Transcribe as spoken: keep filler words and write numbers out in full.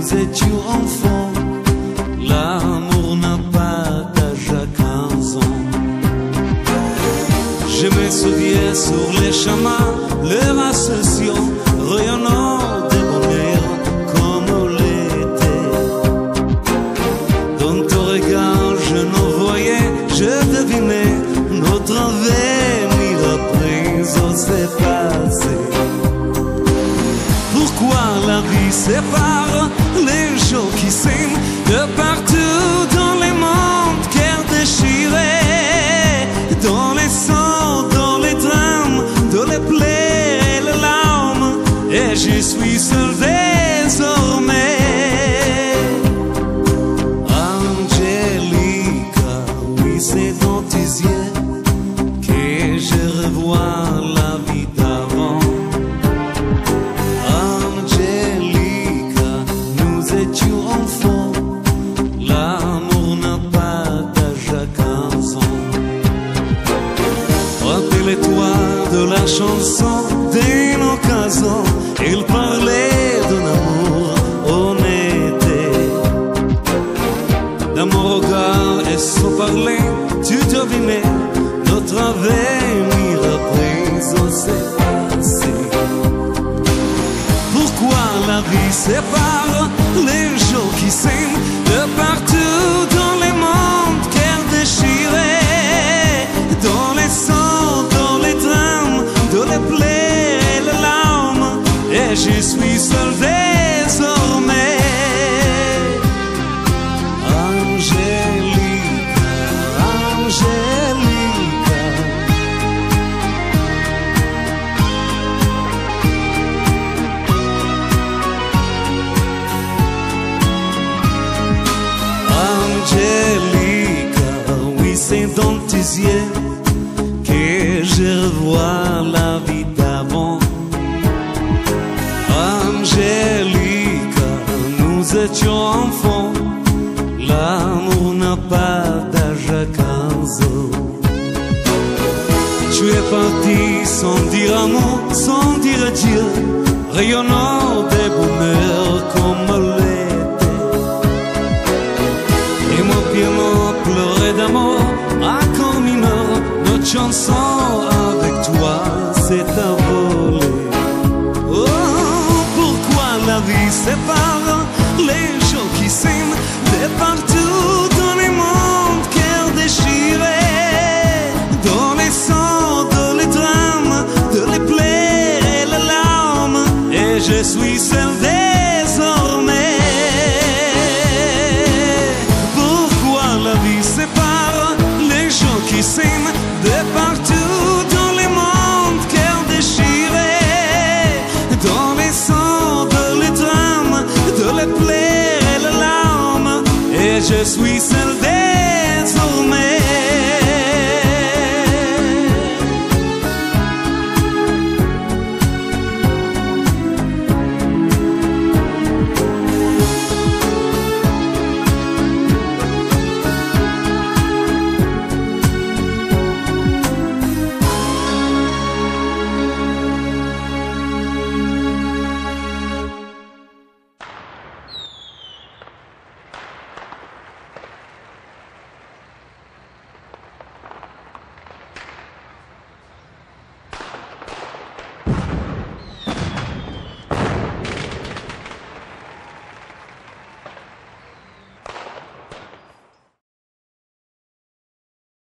étions enfants, l'amour n'a pas d'âge à quinze ans. Je me souviens sur les chemins, leur association rayonnant de bonheur comme l'été. Dans ton regard je nous voyais, je devinais notre avenir à présent s'est passé. Pourquoi la vie sépare les gens qui s'aiment de partout dans les mondes, cœur déchiré, dans les sangs, dans les drames, dans les plaies et les larmes, et je suis seul désormais. Angelica, oui c'est dans tes yeux que je revois la vie d'avant. Angelica, nous étions enfants, l'amour n'a pas d'âge à quinze ans. Rappelle-toi de la chanson d'une occasion, il parlait d'un amour honnête. Dans mon regard et sans parler, tu devinais notre avenir à présent s'est passé. Pourquoi la vie sépare les gens qui s'aiment de partout dans les mondes, cœur déchiré, dans les sangs, dans les drames, dans les plaies et les larmes, et je suis seul désormais. Angelica, Angelica, Angelica, oui c'est dans tes yeux que je revois la vie d'avant. Angelica, nous étions enfants, l'amour n'a pas d'âge à quinze ans. Tu es parti sans dire un mot, sans dire adieu, rayonnant de bonheur comme l'été. Et moi piement pleurer d'amour, accord mineur, notre chanson avec toi c'est à voler. Oh, pourquoi la vie sépare les gens qui s'aiment de partout dans les mondes, cœur déchiré, dans les sangs, dans les drames, dans les plaies et les larmes, et je suis seul désormais. Pourquoi la vie sépare les gens qui s'aiment de partout dans les mondes, cœur déchiré, dans les sangs, dans les drames, dans les plaies et les larmes, et je suis seul